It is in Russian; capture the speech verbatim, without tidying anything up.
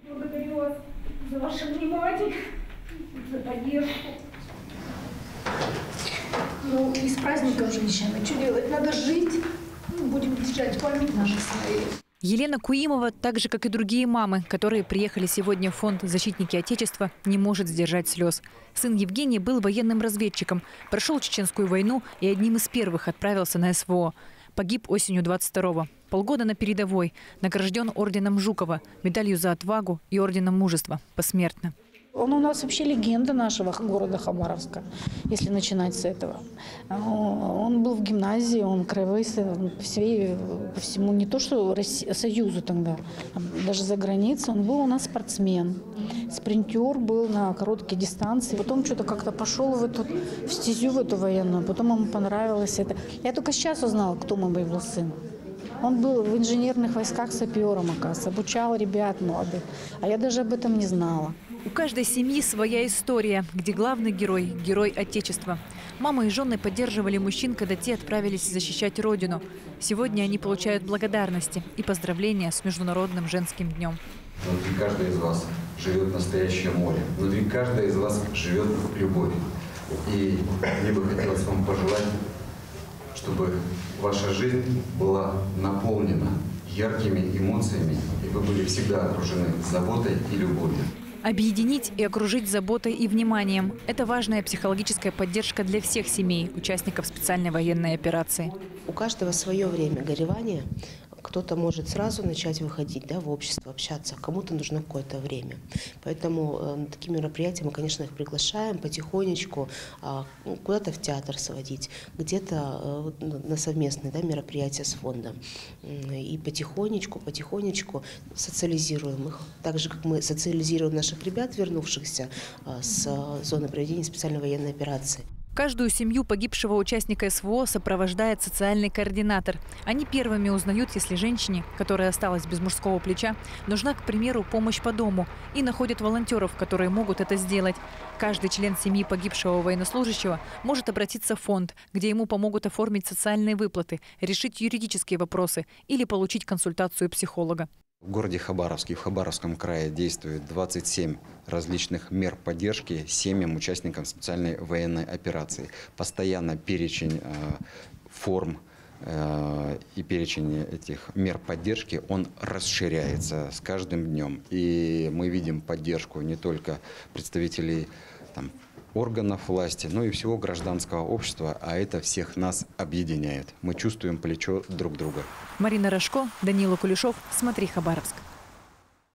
Благодарю вас за ваше внимание, за поддержку. Ну, и с праздником, женщины. Что делать? Надо жить. Будем держать память наших сыновей. Елена Куимова, так же, как и другие мамы, которые приехали сегодня в фонд «Защитники Отечества», не может сдержать слез. Сын Евгений был военным разведчиком, прошел Чеченскую войну и одним из первых отправился на СВО. Погиб осенью двадцать второго. Полгода на передовой. Награжден орденом Жукова, медалью за отвагу и орденом мужества. Посмертно. Он у нас вообще легенда нашего города Хабаровска, если начинать с этого. Он был в гимназии, он краевой, по, всей, по всему, не то что России, Союзу тогда, а даже за границей. Он был у нас спортсмен, спринтер был на короткие дистанции. Потом что-то как-то пошел в эту в стезю, в эту военную, потом ему понравилось это. Я только сейчас узнала, кто мой был сын. Он был в инженерных войсках сапером, оказывается, обучал ребят молодых, а я даже об этом не знала. У каждой семьи своя история, где главный герой – герой Отечества. Мамы и жены поддерживали мужчин, когда те отправились защищать Родину. Сегодня они получают благодарности и поздравления с Международным женским днем. Внутри каждой из вас живет настоящее море. Внутри каждой из вас живет любовь. И мне бы хотелось вам пожелать, чтобы ваша жизнь была наполнена яркими эмоциями, и вы были всегда окружены заботой и любовью. Объединить и окружить заботой и вниманием – это важная психологическая поддержка для всех семей, участников специальной военной операции. У каждого свое время горевания. Кто-то может сразу начать выходить, да, в общество, общаться, кому-то нужно какое-то время. Поэтому э, на такие мероприятия мы, конечно, их приглашаем потихонечку, э, куда-то в театр сводить, где-то э, на совместные, да, мероприятия с фондом. И потихонечку, потихонечку социализируем их. Так же, как мы социализируем наших ребят, вернувшихся э, с э, зоны проведения специальной военной операции. Каждую семью погибшего участника СВО сопровождает социальный координатор. Они первыми узнают, если женщине, которая осталась без мужского плеча, нужна, к примеру, помощь по дому, и находят волонтеров, которые могут это сделать. Каждый член семьи погибшего военнослужащего может обратиться в фонд, где ему помогут оформить социальные выплаты, решить юридические вопросы или получить консультацию психолога. В городе Хабаровске, в Хабаровском крае действует двадцать семь различных мер поддержки семьям, участникам специальной военной операции. Постоянно перечень э, форм э, и перечень этих мер поддержки, он расширяется с каждым днем. И мы видим поддержку не только представителей там, органов власти, но и всего гражданского общества, а это всех нас объединяет. Мы чувствуем плечо друг друга. Марина Рожко, Данила Кулешов. Смотри, Хабаровск.